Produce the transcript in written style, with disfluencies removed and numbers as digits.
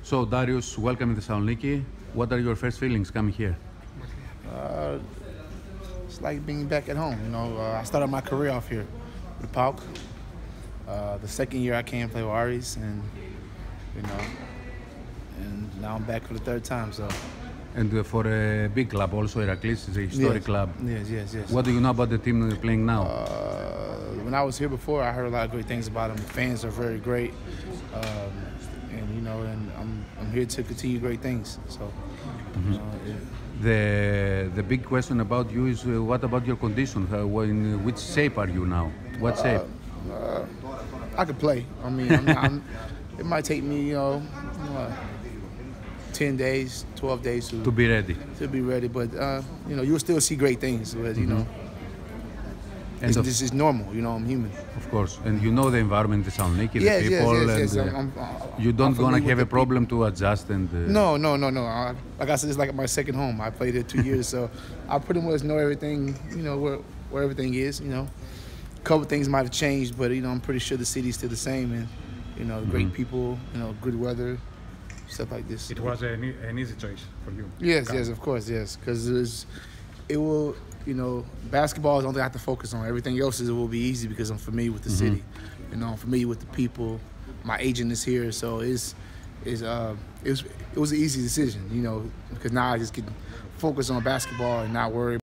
So Darius, welcome in Thessaloniki. What are your first feelings coming here? It's like being back at home. I started my career off here with PAOK. The second year I came to play with Aris, and now I'm back for the third time. So. And for a big club, also Iraklis is a historic club. Yes. What do you know about the team playing now? When I was here before, I heard a lot of great things about them. The fans are very great, and I'm here to continue great things. So. The big question about you is what about your condition? In which shape are you now? What shape? I could play. I mean, it might take me 10 days, 12 days to be ready. To be ready, but you'll still see great things. But this is normal. I'm human. Of course, and you know the environment, the Thessaloniki, yes, the people, yes. You don't gonna have a problem to adjust and. No. Like I said, it's like my second home. I played it 2 years, so I pretty much know everything. Where everything is. A couple things might have changed, but I'm pretty sure the city's still the same, and great people, good weather, stuff like this. It was an easy choice for you. Yes, of course, yes, because it will. Basketball is the only thing I have to focus on. Everything else will be easy because I'm familiar with the city. I'm familiar with the people. My agent is here, so it was an easy decision. Because now I just can focus on basketball and not worry